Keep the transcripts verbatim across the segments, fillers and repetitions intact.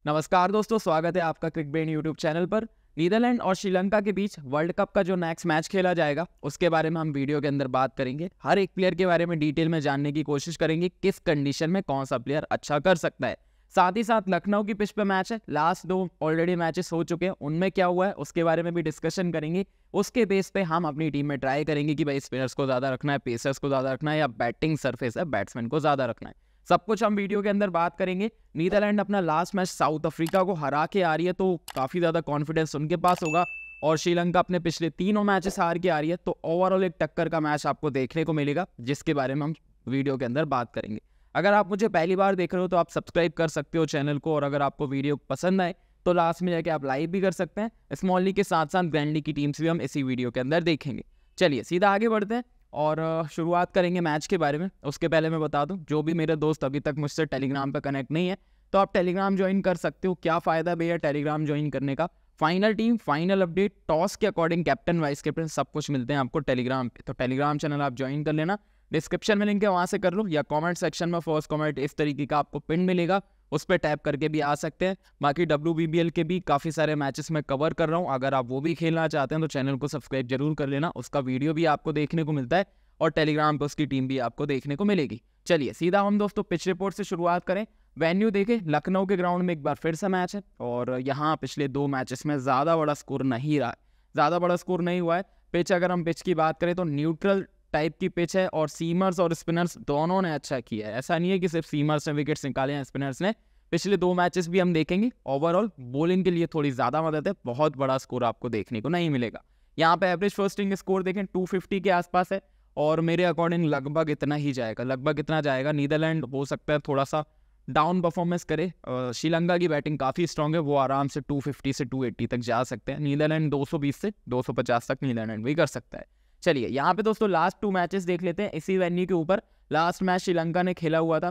नमस्कार दोस्तों, स्वागत है आपका क्रिकब्रेन यूट्यूब चैनल पर। नीदरलैंड और श्रीलंका के बीच वर्ल्ड कप का जो नेक्स्ट मैच खेला जाएगा उसके बारे में हम वीडियो के अंदर बात करेंगे। हर एक प्लेयर के बारे में डिटेल में जानने की कोशिश करेंगे, किस कंडीशन में कौन सा प्लेयर अच्छा कर सकता है। साथ ही साथ लखनऊ की पिच पे मैच है, लास्ट दो ऑलरेडी मैचेस हो चुके हैं, उनमें क्या हुआ है उसके बारे में भी डिस्कशन करेंगे। उसके बेस पे हम अपनी टीम में ट्राई करेंगे कि भाई स्पिनर्स को ज़्यादा रखना है, पेसर्स को ज़्यादा रखना है, या बैटिंग सरफेस है बैट्समैन को ज़्यादा रखना है। सब कुछ हम वीडियो के अंदर बात करेंगे। नीदरलैंड अपना लास्ट मैच साउथ अफ्रीका को हरा के आ रही है, तो काफ़ी ज़्यादा कॉन्फिडेंस उनके पास होगा। और श्रीलंका अपने पिछले तीनों मैचेस हार के आ रही है, तो ओवरऑल एक टक्कर का मैच आपको देखने को मिलेगा, जिसके बारे में हम वीडियो के अंदर बात करेंगे। अगर आप मुझे पहली बार देख रहे हो तो आप सब्सक्राइब कर सकते हो चैनल को, और अगर आपको वीडियो पसंद आए तो लास्ट में जाके आप लाइक भी कर सकते हैं। स्मॉल लीग के साथ साथ ग्रैंड लीग की टीम्स भी हम इसी वीडियो के अंदर देखेंगे। चलिए सीधा आगे बढ़ते हैं और शुरुआत करेंगे मैच के बारे में। उसके पहले मैं बता दूं, जो भी मेरे दोस्त अभी तक मुझसे टेलीग्राम पर कनेक्ट नहीं है तो आप टेलीग्राम ज्वाइन कर सकते हो। क्या फ़ायदा भैया टेलीग्राम ज्वाइन करने का? Final team, final update, toss के अकॉर्डिंग कैप्टन वाइस कैप्टन सब कुछ मिलते हैं आपको टेलीग्राम पे। तो टेलीग्राम चैनल आप ज्वाइन कर लेना, डिस्क्रिप्शन में लिंक है, वहाँ से कर लो, या कमेंट सेक्शन में फर्स्ट कमेंट इस तरीके का आपको पिन मिलेगा, उस पर टैप करके भी आ सकते हैं। बाकी डब्ल्यू बी बी एल के भी काफ़ी सारे मैचेस मैं कवर कर रहा हूँ, अगर आप वो भी खेलना चाहते हैं तो चैनल को सब्सक्राइब जरूर कर लेना। उसका वीडियो भी आपको देखने को मिलता है और टेलीग्राम पर उसकी टीम भी आपको देखने को मिलेगी। चलिए सीधा हम दोस्तों पिच रिपोर्ट से शुरुआत करें। वेन्यू देखें, लखनऊ के ग्राउंड में एक बार फिर से मैच है, और यहाँ पिछले दो मैचेस में ज़्यादा बड़ा स्कोर नहीं रहा है, ज़्यादा बड़ा स्कोर नहीं हुआ है। पिच अगर हम पिच की बात करें तो न्यूट्रल टाइप की पिच है, और सीमर्स और स्पिनर्स दोनों ने अच्छा किया है। ऐसा नहीं है कि सिर्फ सीमर्स ने विकेट्स निकाले हैं, स्पिनर्स ने। पिछले दो मैचेस भी हम देखेंगे। ओवरऑल बॉलिंग के लिए थोड़ी ज़्यादा मदद है, बहुत बड़ा स्कोर आपको देखने को नहीं मिलेगा। यहाँ पे एवरेज फर्स्ट इनिंग स्कोर देखें दो सौ पचास के आसपास है, और मेरे अकॉर्डिंग लगभग इतना ही जाएगा, लगभग इतना जाएगा। नीदरलैंड हो सकता है थोड़ा सा डाउन परफॉर्मेंस करे। श्रीलंका की बैटिंग काफ़ी स्ट्रॉन्ग है, वो आराम से दो सौ पचास से दो सौ अस्सी तक जा सकते हैं। नीदरलैंड दो सौ बीस से दो सौ पचास तक नीदरलैंड भी कर सकता है। चलिए यहाँ पे दोस्तों लास्ट टू मैचेस देख लेते हैं इसी वेन्यू के ऊपर। लास्ट मैच श्रीलंका ने खेला हुआ था,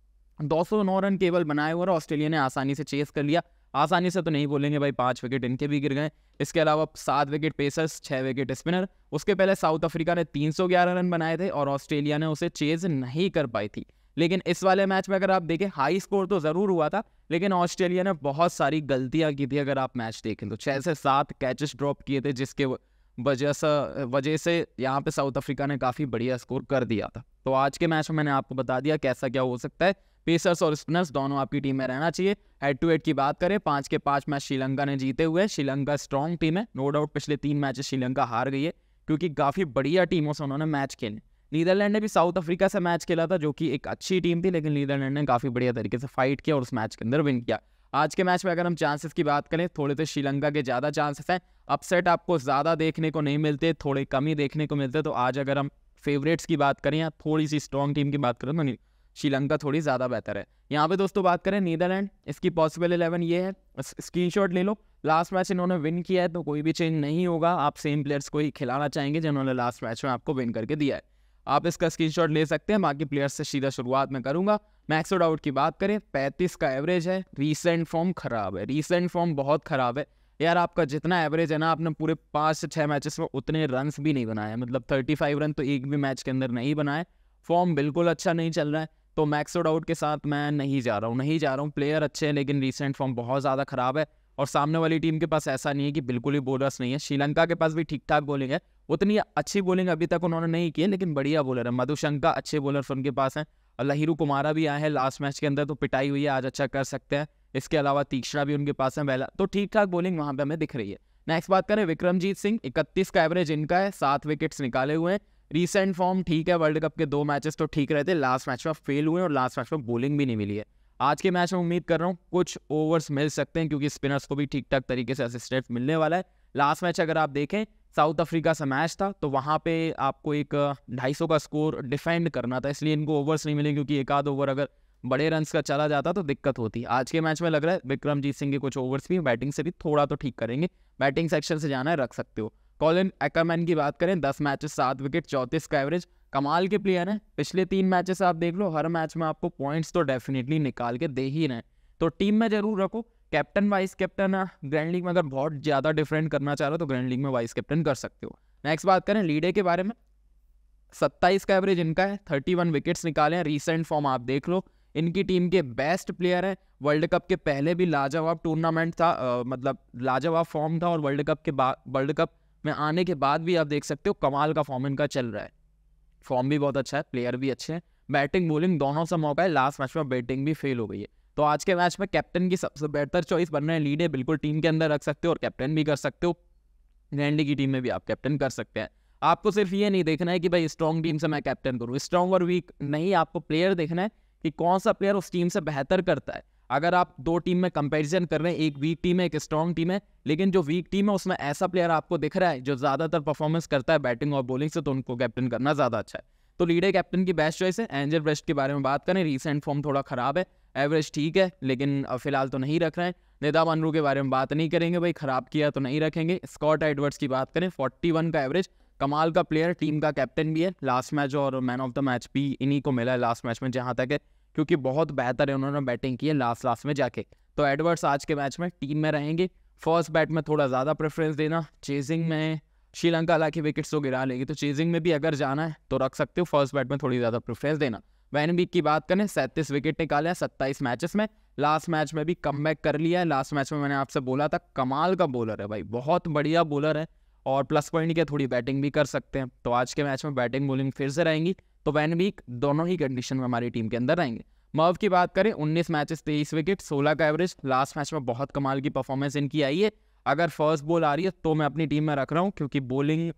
दो सौ नौ रन केवल बनाए हुए, और ऑस्ट्रेलिया ने आसानी से चेस कर लिया। आसानी से तो नहीं बोलेंगे भाई, पाँच विकेट इनके भी गिर गए। इसके अलावा सात विकेट पेसर्स, छः विकेट स्पिनर। उसके पहले साउथ अफ्रीका ने तीन सौ ग्यारह रन बनाए थे, और ऑस्ट्रेलिया ने उसे चेज नहीं कर पाई थी। लेकिन इस वाले मैच में अगर आप देखें, हाई स्कोर तो ज़रूर हुआ था, लेकिन ऑस्ट्रेलिया ने बहुत सारी गलतियां की थी। अगर आप मैच देखें तो छः से सात कैचेस ड्रॉप किए थे, जिसके वजह से वजह से यहाँ पे साउथ अफ्रीका ने काफ़ी बढ़िया स्कोर कर दिया था। तो आज के मैच में मैंने आपको बता दिया कैसा क्या हो सकता है। पेसर्स और स्पिनर्स दोनों आपकी टीम में रहना चाहिए। हेड टू हेड की बात करें, पाँच के पाँच मैच श्रीलंका ने जीते हुए। श्रीलंका स्ट्रॉन्ग टीम है, नो डाउट। पिछले तीन मैचेस श्रीलंका हार गई है, क्योंकि काफ़ी बढ़िया टीमों से उन्होंने मैच खेले। नीदरलैंड ने भी साउथ अफ्रीका से मैच खेला था, जो कि एक अच्छी टीम थी, लेकिन नीदरलैंड ने काफ़ी बढ़िया तरीके से फाइट किया और उस मैच के अंदर विन किया। आज के मैच में अगर हम चांसेस की बात करें, थोड़े तो श्रीलंका के ज़्यादा चांसेस हैं। अपसेट आपको ज़्यादा देखने को नहीं मिलते, थोड़े कम ही देखने को मिलते। तो आज अगर हम फेवरेट्स की बात करें या थोड़ी सी स्ट्रॉन्ग टीम की बात करें, तो श्रीलंका थोड़ी ज़्यादा बेहतर है। यहाँ पे दोस्तों बात करें नीदरलैंड, इसकी पॉसिबल इलेवन ये है, स्क्रीनशॉट ले लो। लास्ट मैच इन्होंने विन किया है, तो कोई भी चेंज नहीं होगा। आप सेम प्लेयर्स को ही खिलाना चाहेंगे जिन्होंने लास्ट मैच में आपको विन करके दिया है। आप इसका स्क्रीनशॉट ले सकते हैं। बाकी प्लेयर्स से सीधा शुरुआत में करूंगा। मैक्स आउट की बात करें, पैंतीस का एवरेज है। रीसेंट फॉर्म खराब है, रीसेंट फॉर्म बहुत खराब है यार। आपका जितना एवरेज है ना, आपने पूरे पाँच से छः मैचेस में उतने रन्स भी नहीं बनाए, मतलब पैंतीस रन तो एक भी मैच के अंदर नहीं बनाए। फॉर्म बिल्कुल अच्छा नहीं चल रहा है, तो मैक्स आउट के साथ मैं नहीं जा रहा हूँ नहीं जा रहा हूँ प्लेयर अच्छे हैं, लेकिन रीसेंट फॉर्म बहुत ज़्यादा खराब है। और सामने वाली टीम के पास ऐसा नहीं है कि बिल्कुल ही बॉलर्स नहीं है। श्रीलंका के पास भी ठीक ठाक बॉलिंग है, उतनी अच्छी बॉलिंग अभी तक उन्होंने नहीं की है, लेकिन बढ़िया बॉलर है। मधुशंका अच्छे बॉलर्स उनके पास हैं, और लहिरू कुमारा भी आए हैं लास्ट मैच के अंदर, तो पिटाई हुई है, आज अच्छा कर सकते हैं। इसके अलावा तीक्ष्णा भी उनके पास है पहला, तो ठीक ठाक बॉलिंग वहाँ पे हमें दिख रही है। नेक्स्ट बात करें, विक्रमजीत सिंह, इकतीस का एवरेज इनका है, सात विकेट्स निकाले हुए हैं। रीसेंट फॉर्म ठीक है, वर्ल्ड कप के दो मैचेस तो ठीक रहते, लास्ट मैच में फेल हुए और लास्ट मैच में बॉलिंग भी नहीं मिली है। आज के मैच में उम्मीद कर रहा हूँ कुछ ओवर्स मिल सकते हैं, क्योंकि स्पिनर्स को भी ठीक ठाक तरीके से असिस्टेंट मिलने वाला है। लास्ट मैच अगर आप देखें, साउथ अफ्रीका से मैच था, तो वहाँ पे आपको एक ढाई सौ का स्कोर डिफेंड करना था, इसलिए इनको ओवर्स नहीं मिले, क्योंकि एक आध ओवर अगर बड़े रन्स का चला जाता तो दिक्कत होती। आज के मैच में लग रहा है विक्रमजीत सिंह के कुछ ओवर्स भी बैटिंग से भी थोड़ा तो ठीक करेंगे। बैटिंग सेक्शन से जाना है, रख सकते हो। कॉलिन एक्करमैन की बात करें, दस मैचेस सात विकेट, चौंतीस का एवरेज, कमाल के प्लेयर हैं। पिछले तीन मैचेस आप देख लो, हर मैच में आपको पॉइंट्स तो डेफिनेटली निकाल के दे ही रहे हैं, तो टीम में जरूर रखो। Captain vice captain grand league में अगर बहुत ज़्यादा डिफरेंट करना चाह रहे हो तो ग्रैंड लीग में वाइस कैप्टन कर सकते हो। नेक्स्ट बात करें लीडे के बारे में, सत्ताईस का एवरेज इनका है, इकतीस विकेट्स निकाले हैं। रीसेंट फॉर्म आप देख लो, इनकी टीम के बेस्ट प्लेयर हैं। वर्ल्ड कप के पहले भी लाजवाब टूर्नामेंट था, आ, मतलब लाजवाब फॉर्म था, और वर्ल्ड कप के बाद वर्ल्ड कप में आने के बाद भी आप देख सकते हो कमाल का फॉर्म इनका चल रहा है। फॉर्म भी बहुत अच्छा है, प्लेयर भी अच्छे हैं, बैटिंग बॉलिंग दोनों से मौका है। लास्ट मैच में बैटिंग भी फेल हो गई है। तो आज के मैच में कैप्टन की सबसे बेहतर चॉइस बन रहे हैं लीड है, बिल्कुल टीम के अंदर रख सकते हो और कैप्टन भी कर सकते हो। ग्रैंडी की टीम में भी आप कैप्टन कर सकते हैं। आपको सिर्फ ये नहीं देखना है कि भाई स्ट्रॉन्ग टीम से मैं कैप्टन करूँ, स्ट्रॉन्ग और वीक नहीं, आपको प्लेयर देखना है कि कौन सा प्लेयर उस टीम से बेहतर करता है। अगर आप दो टीम में कंपैरिजन कर रहे हैं, एक वीक टीम है एक स्ट्रॉन्ग टीम है, लेकिन जो वीक टीम है उसमें ऐसा प्लेयर आपको दिख रहा है जो ज़्यादातर परफॉर्मेंस करता है बैटिंग और बॉलिंग से, तो उनको कैप्टन करना ज़्यादा अच्छा है। तो लीडर कैप्टन की बेस्ट चॉइस है। एंजल ब्रेस्ट के बारे में बात करें, रिसेंट फॉर्म थोड़ा खराब है, एवरेज ठीक है लेकिन फिलहाल तो नहीं रख रहे हैं। निदा मनरू के बारे में बात नहीं करेंगे, भाई खराब किया तो नहीं रखेंगे। स्कॉट एडवर्ड्स की बात करें, इकतालीस का एवरेज, कमाल का प्लेयर, टीम का कैप्टन भी है। लास्ट मैच और मैन ऑफ द मैच भी इन्हीं को मिला है लास्ट मैच में जहाँ तक है, क्योंकि बहुत बेहतर है, उन्होंने बैटिंग की है लास्ट लास्ट में जाके। तो एडवर्ड्स आज के मैच में टीम में रहेंगे। फर्स्ट बैट में थोड़ा ज़्यादा प्रेफरेंस देना, चेजिंग में श्रीलंका हालांकि विकेट्स तो गिरा लेगी, तो चेजिंग में भी अगर जाना है तो रख सकते हो, फर्स्ट बैट में थोड़ी ज़्यादा प्रेफरेंस देना। वैन बीक की बात करें, सैंतीस विकेट निकाले हैं सत्ताईस मैचेस में, लास्ट मैच में भी कमबैक कर लिया है। लास्ट मैच में मैंने आपसे बोला था कमाल का बॉलर है भाई, बहुत बढ़िया बॉलर है, और प्लस पॉइंट के थोड़ी बैटिंग भी कर सकते हैं। तो आज के मैच में बैटिंग बॉलिंग फिर से रहेंगी, तो वैन बीक दोनों ही कंडीशन में हमारी टीम के अंदर रहेंगे। मर्व की बात करें, उन्नीस मैचेस तेईस विकेट, सोलह का एवरेज, लास्ट मैच में बहुत कमाल की परफॉर्मेंस इनकी आई है। अगर फर्स्ट बॉल आ रही है तो मैं अपनी टीम में रख रहा हूँ, क्योंकि बॉलिंग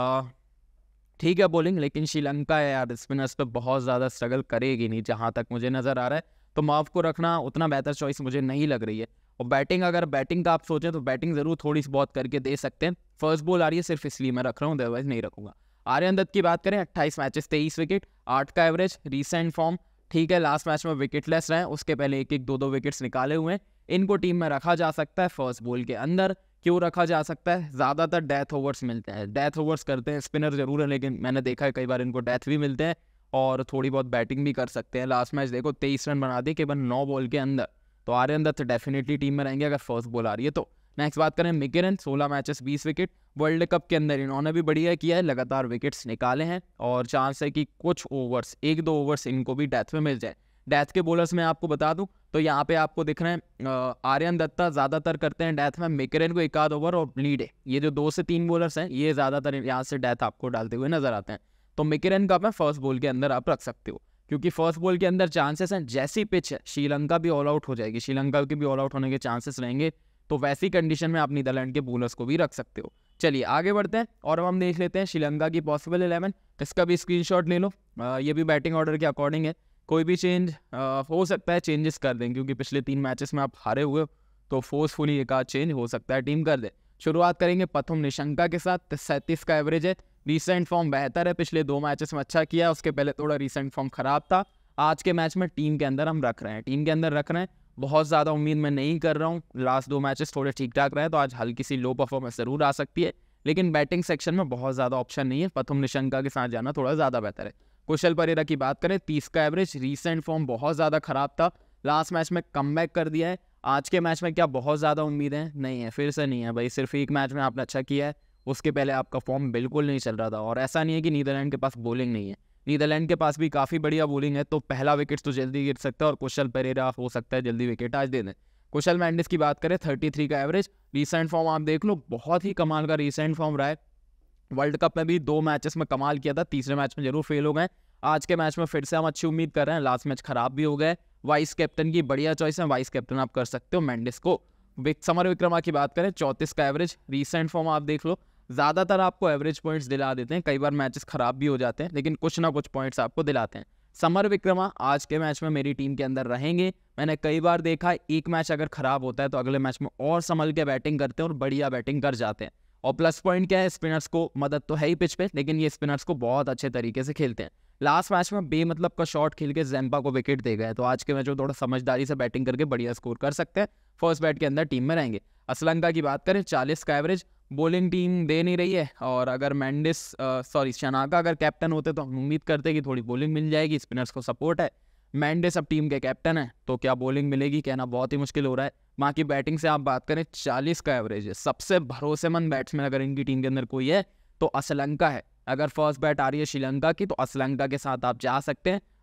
ठीक है बॉलिंग, लेकिन श्रीलंका यार स्पिनर्स पे बहुत ज़्यादा स्ट्रगल करेगी नहीं जहाँ तक मुझे नज़र आ रहा है, तो मर्व को रखना उतना बेहतर चॉइस मुझे नहीं लग रही है। और बैटिंग, अगर बैटिंग का आप सोचें तो बैटिंग ज़रूर थोड़ी सी बहुत करके दे सकते हैं। फर्स्ट बॉल आ रही है सिर्फ इसलिए मैं रख रहा हूँ, अदरवाइज नहीं रखूँगा। आर्यन दत्त की बात करें, अट्ठाईस मैचेस तेईस विकेट, आठ का एवरेज, रीसेंट फॉर्म ठीक है, लास्ट मैच में विकेटलेस रहे, उसके पहले एक एक दो दो विकेट्स निकाले हुए हैं। इनको टीम में रखा जा सकता है फर्स्ट बॉल के अंदर। क्यों रखा जा सकता है? ज़्यादातर डेथ ओवर्स मिलते हैं, डेथ ओवर्स करते हैं, स्पिनर जरूर है लेकिन मैंने देखा है कई बार इनको डेथ भी मिलते हैं, और थोड़ी बहुत बैटिंग भी कर सकते हैं। लास्ट मैच देखो तेईस रन बना दिए केवल नौ बॉल के अंदर, तो आर्यन दत्त डेफिनेटली टीम में रहेंगे अगर फर्स्ट बॉल आ रही है तो। नेक्स्ट बात करें मिकेरन, सोलह मैचेस बीस विकेट, वर्ल्ड कप के अंदर इन्होंने भी बढ़िया किया है, लगातार विकेट्स निकाले हैं, और चांस है कि कुछ ओवर्स, एक दो ओवर्स इनको भी डेथ में मिल जाए। डेथ के बॉलर्स में आपको बता दूं तो यहाँ पे आपको दिख रहे हैं आर्यन दत्ता ज़्यादातर करते हैं डेथ में, मिकेरन को एक आध ओवर और लीड है, ये जो दो से तीन बॉलर्स हैं ये ज़्यादातर यहाँ से डेथ आपको डालते हुए नजर आते हैं। तो मिकेरन का मैं फर्स्ट बॉल के अंदर आप रख सकते हो, क्योंकि फर्स्ट बॉल के अंदर चांसेस हैं, जैसी पिच है श्रीलंका भी ऑल आउट हो जाएगी, श्रीलंका के भी ऑल आउट होने के चांसेस रहेंगे, तो वैसी कंडीशन में आप नीदरलैंड के बॉलर्स को भी रख सकते हो। चलिए आगे बढ़ते हैं और अब हम देख लेते हैं श्रीलंका की पॉसिबल इलेवन, इसका भी स्क्रीनशॉट ले लो। आ, ये भी बैटिंग ऑर्डर के अकॉर्डिंग है, कोई भी चेंज हो सकता है, चेंजेस कर दें, क्योंकि पिछले तीन मैचेस में आप हारे हुए हो, तो फोर्सफुली एक आध चेंज हो सकता है, टीम कर दे। शुरुआत करेंगे प्रथम निशंका के साथ, सैंतीस का एवरेज है, रिसेंट फॉर्म बेहतर है, पिछले दो मैचेस में अच्छा किया, उसके पहले थोड़ा रिसेंट फॉर्म खराब था। आज के मैच में टीम के अंदर हम रख रहे हैं, टीम के अंदर रख रहे हैं, बहुत ज़्यादा उम्मीद मैं नहीं कर रहा हूँ, लास्ट दो मैचेस थोड़े ठीक ठाक रहे, तो आज हल्की सी लो परफॉर्मेंस जरूर आ सकती है, लेकिन बैटिंग सेक्शन में बहुत ज़्यादा ऑप्शन नहीं है, प्रथम निशंका के साथ जाना थोड़ा ज़्यादा बेहतर है। कुशल परेरा की बात करें, तीस का एवरेज, रीसेंट फॉर्म बहुत ज़्यादा खराब था, लास्ट मैच में कमबैक कर दिया है। आज के मैच में क्या बहुत ज़्यादा उम्मीद है? नहीं है, फिर से नहीं है भाई, सिर्फ एक मैच में आपने अच्छा किया है, उसके पहले आपका फॉर्म बिल्कुल नहीं चल रहा था, और ऐसा नहीं है कि नीदरलैंड के पास बॉलिंग नहीं है, नीदरलैंड के पास भी काफ़ी बढ़िया बॉलिंग है, तो पहला विकेट तो जल्दी गिर सकता है, और कुशल परेरा हो सकता है जल्दी विकेट आज दे दें। कुशल मेंडिस की बात करें, तैंतीस का एवरेज, रीसेंट फॉर्म आप देख लो, बहुत ही कमाल का रीसेंट फॉर्म रहा है, वर्ल्ड कप में भी दो मैचेस में कमाल किया था, तीसरे मैच में जरूर फेल हो गए, आज के मैच में फिर से हम अच्छी उम्मीद कर रहे हैं, लास्ट मैच खराब भी हो गए। वाइस कैप्टन की बढ़िया चॉइस है, वाइस कैप्टन आप कर सकते हो मेंडिस को। समर विक्रमा की बात करें, चौंतीस का एवरेज, रीसेंट फॉर्म आप देख लो, ज़्यादातर आपको एवरेज पॉइंट्स दिला देते हैं, कई बार मैचेस खराब भी हो जाते हैं, लेकिन कुछ ना कुछ पॉइंट्स आपको दिलाते हैं। समर विक्रमा आज के मैच में मेरी टीम के अंदर रहेंगे, मैंने कई बार देखा एक मैच अगर खराब होता है तो अगले मैच में और संभल के बैटिंग करते हैं और बढ़िया बैटिंग कर जाते हैं। और प्लस पॉइंट क्या है, स्पिनर्स को मदद तो है ही पिच पे, लेकिन ये स्पिनर्स को बहुत अच्छे तरीके से खेलते हैं। लास्ट मैच में बेमतलब का शॉट खेल के ज़ैम्पा को विकेट दे गए, तो आज के मैच में थोड़ा समझदारी से बैटिंग करके बढ़िया स्कोर कर सकते हैं, फर्स्ट बैट के अंदर टीम में रहेंगे। श्रीलंका की बात करें, चालीस का एवरेज, बॉलिंग टीम दे नहीं रही है, और अगर मेंडिस सॉरी शनाका अगर कैप्टन होते तो हम उम्मीद करते कि थोड़ी बॉलिंग मिल जाएगी, स्पिनर्स को सपोर्ट है। मेंडिस अब टीम के कैप्टन है, तो क्या बॉलिंग मिलेगी कहना बहुत ही मुश्किल हो रहा है। वहाँ की बैटिंग से आप बात करें, चालीस का एवरेज है, सबसे भरोसेमंद बैट्समैन अगर इनकी टीम के अंदर कोई है तो श्रीलंका है। अगर फर्स्ट बैट आ रही है श्रीलंका की तो श्रीलंका के साथ आप जा सकते हैं,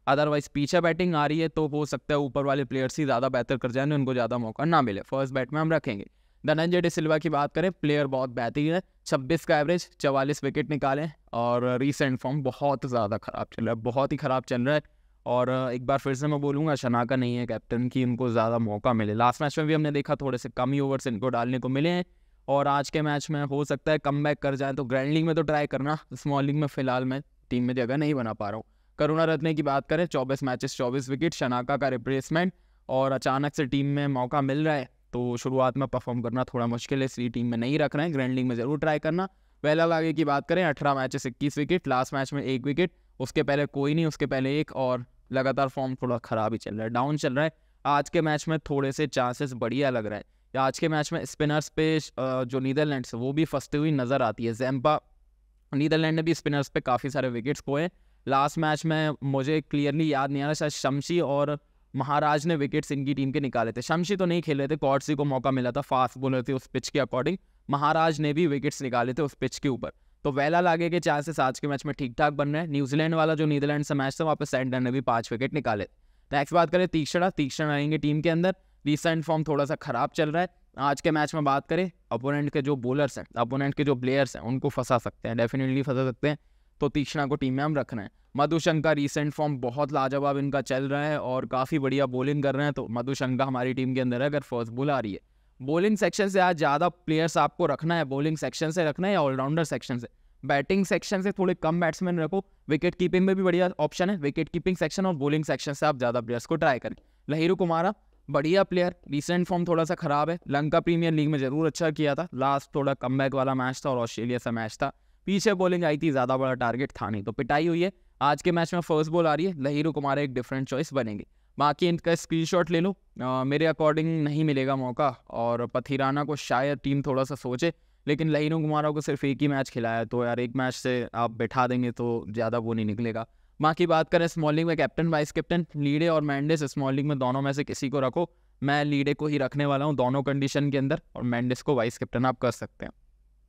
अदरवाइज पीछे बैटिंग आ रही है तो हो सकता है ऊपर वाले प्लेयर्स ही ज़्यादा बेहतर कर जाए, उनको ज़्यादा मौका ना मिले। फर्स्ट बैट में हम रखेंगे। धनंजय डी सिल्वा की बात करें, प्लेयर बहुत बेहतरीन है, छब्बीस का एवरेज, चवालीस विकेट निकाले और रिसेंट फॉर्म बहुत ज़्यादा ख़राब चल रहा है, बहुत ही ख़राब चल रहा है। और एक बार फिर से मैं बोलूँगा, शनाका नहीं है कैप्टन की, इनको ज़्यादा मौका मिले। लास्ट मैच में भी हमने देखा थोड़े से कम ही ओवर्स इनको डालने को मिले हैं और आज के मैच में हो सकता है कम बैक कर जाए। तो ग्रैंड लीग में तो ट्राई करना, स्मॉल लीग में फिलहाल मैं टीम में जगह नहीं बना पा रहा हूँ। करुणा रत्ने की बात करें, चौबीस मैचेस चौबीस विकेट, शनाका का रिप्लेसमेंट और अचानक से टीम में मौका मिल रहा है तो शुरुआत में परफॉर्म करना थोड़ा मुश्किल है, इसलिए टीम में नहीं रख रहे हैं। ग्रैंड लीग में जरूर ट्राई करना। वेला आगे की बात करें, अठारह मैचेस इक्कीस विकेट, लास्ट मैच में एक विकेट, उसके पहले कोई नहीं, उसके पहले एक, और लगातार फॉर्म थोड़ा ख़राब ही चल रहा है, डाउन चल रहा है। आज के मैच में थोड़े से चांसेस बढ़िया लग रहा है। आज के मैच में स्पिनर्स पे जो नीदरलैंड्स वो भी फंसती हुई नज़र आती है। जैम्पा, नीदरलैंड ने भी स्पिनर्स पे काफ़ी सारे विकेट्स खोए। लास्ट मैच में मुझे क्लियरली याद नहीं आ रहा, शायद शमशी और महाराज ने विकेट्स इनकी टीम के निकाले थे। शमशी तो नहीं खेल रहे थे, कॉर्सी को मौका मिला था, फास्ट बॉलर थे उस पिच के अकॉर्डिंग। महाराज ने भी विकेट्स निकाले थे उस पिच के ऊपर। तो वेला लागे के चांसेस आज के मैच में ठीक ठाक बन रहे हैं। न्यूजीलैंड वाला जो नीदरलैंड से मैच था वहाँ पे सैंडर ने भी पाँच विकेट निकाले। नेक्स्ट बात करें तीक्ष्णा, तीक्ष्णा आएंगे टीम के अंदर। रिसेंट फॉर्म थोड़ा सा खराब चल रहा है। आज के मैच में बात करें, अपोनेंट के जो बॉलर्स हैं, अपोनेंट के जो प्लेयर्स हैं, उनको फंसा सकते हैं, डेफिनेटली फंसा सकते हैं। तो तीक्ष्णा को टीम में हम रखना है। मधुशंका, रिसेंट फॉर्म बहुत लाजवाब इनका चल रहा है और काफ़ी बढ़िया बॉलिंग कर रहे हैं, तो मधुशंका हमारी टीम के अंदर है अगर फर्स्ट बॉल आ रही है। बॉलिंग सेक्शन से आज ज़्यादा प्लेयर्स आपको रखना है, बॉलिंग सेक्शन से रखना है या ऑलराउंडर सेक्शन से? बैटिंग सेक्शन से थोड़े कम बैट्समैन रखो, विकेट कीपिंग में भी बढ़िया ऑप्शन है, विकेट कीपिंग सेक्शन और बॉलिंग सेक्शन से आप ज़्यादा प्लेयर्स को ट्राई करें। लहिरू कुमारा बढ़िया प्लेयर, रिसेंट फॉर्म थोड़ा सा खराब है, लंका प्रीमियर लीग में जरूर अच्छा किया था, लास्ट थोड़ा कमबैक वाला मैच था और ऑस्ट्रेलिया से मैच था, पीछे बॉलिंग आई थी, ज़्यादा बड़ा टारगेट था नहीं, तो पिटाई हुई है। आज के मैच में फर्स्ट बॉल आ रही है, लहिरू कुमारा एक डिफरेंट चॉइस बनेंगे। बाकी इनका स्क्रीनशॉट ले लो, आ, मेरे अकॉर्डिंग नहीं मिलेगा मौका और पथिराना को शायद टीम थोड़ा सा सोचे, लेकिन लहिरू कुमारा को सिर्फ एक ही मैच खिलाया तो यार एक मैच से आप बैठा देंगे तो ज़्यादा वो नहीं निकलेगा। बाकी बात करें स्मॉल लीग में कैप्टन वाइस कैप्टन, लीडे और मैंडिस, स्मॉल लीग में दोनों में से किसी को रखो। मैं लीडे को ही रखने वाला हूँ दोनों कंडीशन के अंदर और मैंडिस को वाइस कैप्टन आप कर सकते हैं।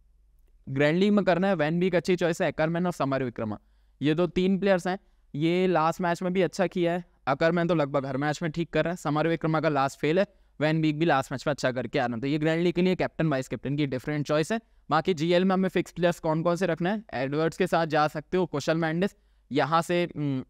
ग्रैंड लीग में करना है, वैन भी एक अच्छी चॉइस है, एकरमैन और समर विक्रमा, ये दो तीन प्लेयर्स हैं। ये लास्ट मैच में भी अच्छा किया है, एकरमैन तो लगभग हर मैच में ठीक कर रहा है, समर विक्रमा का लास्ट फेल है, वैन बीक भी लास्ट मैच में अच्छा करके आ रहा है। तो ये ग्रैंड लीग के लिए कैप्टन वाइस कैप्टन की डिफरेंट चॉइस है। बाकी जीएल में हमें फिक्स प्लेयर्स कौन कौन से रखना है, एडवर्ड्स के साथ जा सकते हो, कुशल मैंडिस, यहाँ से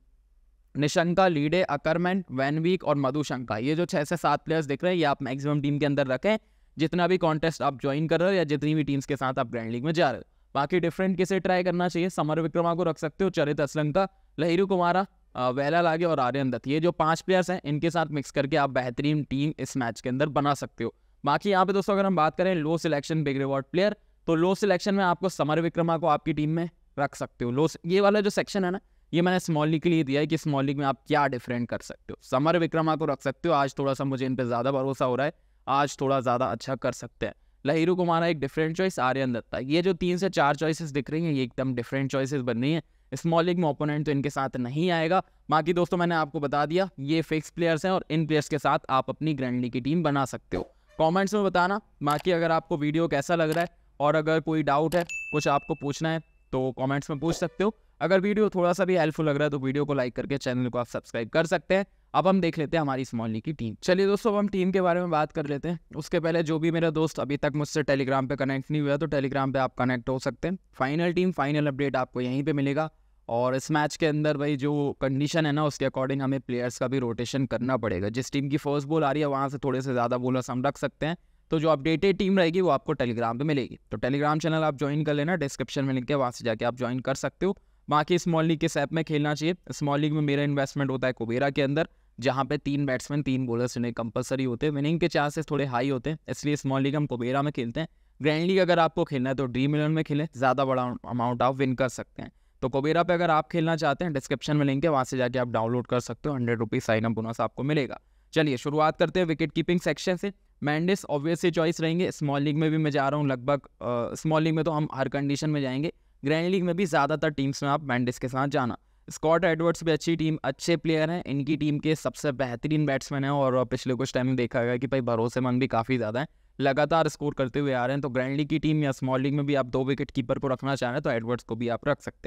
Nissanka, Leede, Ackermann, van Beek और मधुशंका, ये जो छः से सात प्लेयर्स दिख रहे हैं ये आप मैक्सिमम टीम के अंदर रखें जितना भी कॉन्टेस्ट आप ज्वाइन कर रहे हो या जितनी भी टीम्स के साथ आप ग्रैंड लीग में जा रहे हो। बाकी डिफरेंट किसे ट्राई करना चाहिए, समर विक्रमा को रख सकते हो, चरित असलंका, लहिरू कुमारा, वेला लागे और आर्यन दत्त, ये जो पांच प्लेयर्स हैं इनके साथ मिक्स करके आप बेहतरीन टीम इस मैच के अंदर बना सकते हो। बाकी यहाँ पे दोस्तों अगर हम बात करें low selection big reward player, तो लो सिलेक्शन में आपको समर विक्रमा को आपकी टीम में रख सकते हो। लो ये वाला जो सेक्शन है ना, ये मैंने स्मॉल लीग के लिए दिया है कि स्मॉल लीग में आप क्या डिफरेंट कर सकते हो। समर विक्रमा को रख सकते हो, आज थोड़ा सा मुझे इन पर ज़्यादा भरोसा हो रहा है, आज थोड़ा ज़्यादा अच्छा कर सकते हैं। लहिरू कुमारा एक डिफरेंट चॉइस, आर्यन दत्ता, ये जो तीन से चार चॉइसेस दिख रही हैं ये एकदम डिफरेंट चॉइसेस बन रही हैं। स्मॉल लीग में ओपोनेंट तो इनके साथ नहीं आएगा। बाकी दोस्तों मैंने आपको बता दिया ये फिक्स प्लेयर्स हैं और इन प्लेयर्स के साथ आप अपनी ग्रैंड लीग की टीम बना सकते हो। कमेंट्स में बताना। बाकी अगर आपको वीडियो कैसा लग रहा है और अगर कोई डाउट है, कुछ आपको पूछना है तो कमेंट्स में पूछ सकते हो। अगर वीडियो थोड़ा सा भी हेल्पफुल लग रहा है तो वीडियो को लाइक करके चैनल को आप सब्सक्राइब कर सकते हैं। अब हम देख लेते हैं हमारी स्मॉल लीग की टीम। चलिए दोस्तों, अब हम टीम के बारे में बात कर लेते हैं। उसके पहले जो भी मेरा दोस्त अभी तक मुझसे टेलीग्राम पे कनेक्ट नहीं हुआ तो टेलीग्राम पे आप कनेक्ट हो सकते हैं। फाइनल टीम, फाइनल अपडेट आपको यहीं पे मिलेगा और इस मैच के अंदर भाई जो कंडीशन है ना उसके अकॉर्डिंग हमें प्लेयर्स का भी रोटेशन करना पड़ेगा। जिस टीम की फर्स्ट बॉल आ रही है वहाँ से थोड़े से ज़्यादा बॉलर्स हम रख सकते हैं, तो जो अपडेटेड टीम रहेगी वो आपको टेलीग्राम पे मिलेगी। तो टेलीग्राम चैनल आप ज्वाइन कर लेना, डिस्क्रिप्शन में लिंक है, वहाँ से जाके आप ज्वाइन कर सकते हो। बाकी स्मॉल लीग किस ऐप में खेलना चाहिए, स्मॉल लीग में मेरा इन्वेस्टमेंट होता है कुबेरा के अंदर, जहाँ पे तीन बैट्समैन तीन बॉलर्स इन्हें कंपलसरी होते हैं, विनिंग के चांसेस थोड़े हाई होते हैं, इसलिए स्मॉल लीग हम कुबेरा में खेलते हैं। ग्रैंड लीग अगर आपको खेलना है तो ड्रीम इलेवन में खेलें, ज़्यादा बड़ा अमाउंट आप विन कर सकते हैं। तो कुबेरा पे अगर आप खेलना चाहते हैं डिस्क्रिप्शन में लिंक है, वहाँ से जाके आप डाउनलोड कर सकते हो, hundred rupees sign up bonus आपको मिलेगा। चलिए शुरुआत करते हैं विकेट कीपिंग सेक्शन से। मैंडिस ऑब्वियसली चॉइस रहेंगे, स्मॉल लीग में भी मैं जा रहा हूँ लगभग, स्मॉल लीग में तो हम हर कंडीशन में जाएंगे, ग्रैंड लीग में भी ज़्यादातर टीम्स में आप मैंडिस के साथ जाना। स्कॉट एडवर्ड्स भी अच्छी टीम, अच्छे प्लेयर हैं, इनकी टीम के सबसे बेहतरीन बैट्समैन हैं और पिछले कुछ टाइम में देखा गया कि भाई भरोसेमंद भी काफ़ी ज़्यादा है, लगातार स्कोर करते हुए आ रहे हैं। तो ग्रैंड लीग की टीम या स्मॉल लीग में भी आप दो विकेट कीपर को रखना चाह रहे हैं तो एडवर्ड्स को भी आप रख सकते हैं।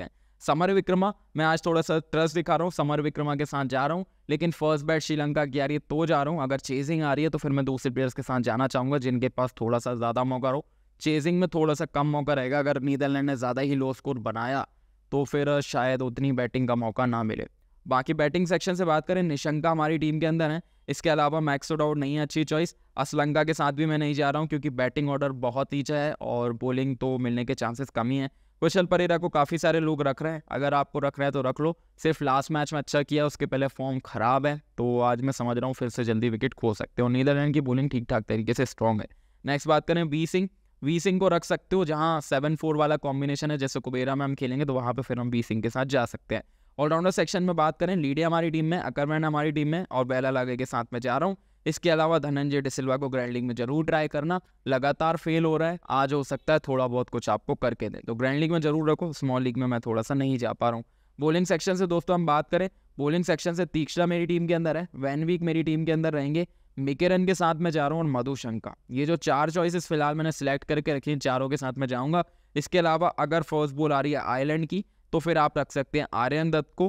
समर विक्रमा, मैं आज थोड़ा सा ट्रस्ट दिखा रहा हूँ, समर विक्रमा के साथ जा रहा हूँ, लेकिन फर्स्ट बैट श्रीलंका की आ रही है तो जा रहा हूँ। अगर चेजिंग आ रही है तो फिर मैं दूसरे प्लेयर्स के साथ जाना चाहूँगा जिनके पास थोड़ा सा ज़्यादा मौका हो। चेजिंग में थोड़ा सा कम मौका रहेगा, अगर नीदरलैंड ने ज़्यादा ही लो स्कोर बनाया तो फिर शायद उतनी बैटिंग का मौका ना मिले। बाकी बैटिंग सेक्शन से बात करें, निशंका हमारी टीम के अंदर है, इसके अलावा मैक्सवेल आउट नहीं है अच्छी चॉइस। असलंका के साथ भी मैं नहीं जा रहा हूँ क्योंकि बैटिंग ऑर्डर बहुत नीचा है और बॉलिंग तो मिलने के चांसेस कम ही हैं। कुशल परेरा को काफ़ी सारे लोग रख रहे हैं, अगर आपको रख रहे हैं तो रख लो। सिर्फ लास्ट मैच में अच्छा किया, उसके पहले फॉर्म खराब है, तो आज मैं समझ रहा हूँ फिर से जल्दी विकेट खो सकते हो। नीदरलैंड की बॉलिंग ठीक ठाक तरीके से स्ट्रॉन्ग है। नेक्स्ट बात करें वी सिंह, वी सिंह को रख सकते हो जहाँ सेवन फोर वाला कॉम्बिनेशन है, जैसे कुबेरा में हम खेलेंगे तो वहाँ पे फिर हम वी सिंह के साथ जा सकते हैं। ऑलराउंडर सेक्शन में बात करें, लीडे हमारी टीम में, अकरमैन हमारी टीम में और बेला लागे के साथ में जा रहा हूँ। इसके अलावा धनंजय डिसिल्वा को ग्रैंड लीग में जरूर ट्राई करना, लगातार फेल हो रहा है, आज हो सकता है थोड़ा बहुत कुछ आपको करके दे, तो ग्रैंड लीग में जरूर रखो, स्मॉल लीग में मैं थोड़ा सा नहीं जा पा रहा हूँ। बॉलिंग सेक्शन से दोस्तों हम बात करें, बॉलिंग सेक्शन से तीक्ष्णा मेरी टीम के अंदर है, वैन वीक मेरी टीम के अंदर रहेंगे, मिकेरन के साथ में जा रहा हूँ और मधुशंका। ये जो चार चॉइसेस फिलहाल मैंने सिलेक्ट करके रखी हैं, चारों के साथ में जाऊँगा। इसके अलावा अगर फर्स्ट बॉल आ रही है आयरलैंड की तो फिर आप रख सकते हैं आर्यन दत्त को,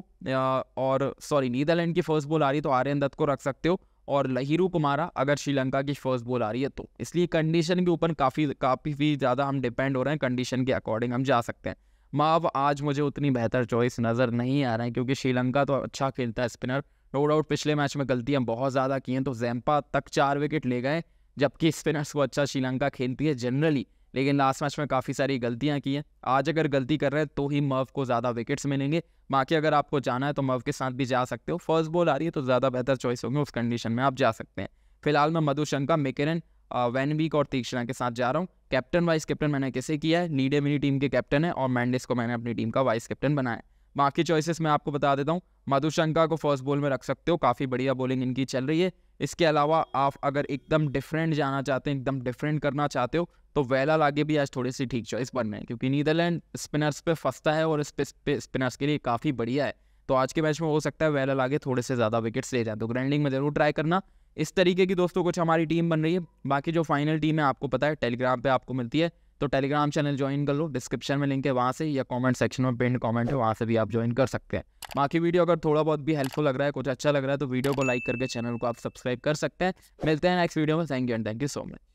और सॉरी नीदरलैंड की फर्स्ट बॉल आ रही है तो आर्यन दत्त को रख सकते हो, और लहिरू कुमारा अगर श्रीलंका की फर्स्ट बॉल आ रही है तो। इसलिए कंडीशन के ऊपर काफ़ी काफ़ी ज़्यादा हम डिपेंड हो रहे हैं, कंडीशन के अकॉर्डिंग हम जा सकते हैं। माव आज मुझे उतनी बेहतर चॉइस नज़र नहीं आ रहा है क्योंकि श्रीलंका तो अच्छा खेलता है स्पिनर, नो डाउट पिछले मैच में गलतियां बहुत ज़्यादा की हैं, तो जैम्पा तक चार विकेट ले गए, जबकि स्पिनर्स को अच्छा श्रीलंका खेलती है जनरली, लेकिन लास्ट मैच में काफ़ी सारी गलतियां की हैं। आज अगर गलती कर रहे हैं तो ही मर्व को ज़्यादा विकेट्स मिलेंगे, बाकी अगर आपको जाना है तो मर्व के साथ भी जा सकते हो। फर्स्ट बॉल आ रही है तो ज़्यादा बेहतर चॉइस होंगे, उस कंडीशन में आप जा सकते हैं। फिलहाल मैं मधुशंका, मिकेरन, वैन वीक और तीक्ष्णा के साथ जा रहा हूँ। कैप्टन वाइस कैप्टन मैंने किसे किया है, लीडे मेरी टीम के कैप्टन है और मैंडिस को मैंने अपनी टीम का वाइस कैप्टन बनाया। बाकी चॉइसेस मैं आपको बता देता हूँ, मधुशंका को फर्स्ट बॉल में रख सकते हो, काफ़ी बढ़िया बॉलिंग इनकी चल रही है। इसके अलावा आप अगर एकदम डिफरेंट जाना चाहते हैं, एकदम डिफरेंट करना चाहते हो तो वेला लागे भी आज थोड़ी सी ठीक चॉइस बन रहे हैं क्योंकि नीदरलैंड स्पिनर्स पे फंसता है और इस पे स्पिनर्स के लिए काफ़ी बढ़िया है, तो आज के मैच में हो सकता है वेला लागे थोड़े से ज़्यादा विकेट्स ले जाए, तो ग्रैंड लीग में जरूर ट्राई करना। इस तरीके की दोस्तों कुछ हमारी टीम बन रही है। बाकी जो फाइनल टीम है आपको पता है टेलीग्राम पे आपको मिलती है, तो टेलीग्राम चैनल ज्वाइन कर लो, डिस्क्रिप्शन में लिंक है वहाँ से, या कमेंट सेक्शन में पिन कमेंट है वहाँ से भी आप ज्वाइन कर सकते हैं। बाकी वीडियो अगर थोड़ा बहुत भी हेल्पफुल लग रहा है, कुछ अच्छा लग रहा है तो वीडियो को लाइक करके चैनल को आप सब्सक्राइब कर सकते हैं। मिलते हैं नेक्स्ट वीडियो में, thank you and thank you so much.